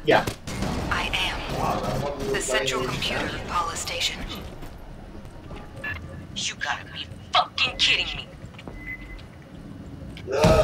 Yeah. I am the central computer of Paula Station. You gotta be fucking kidding me.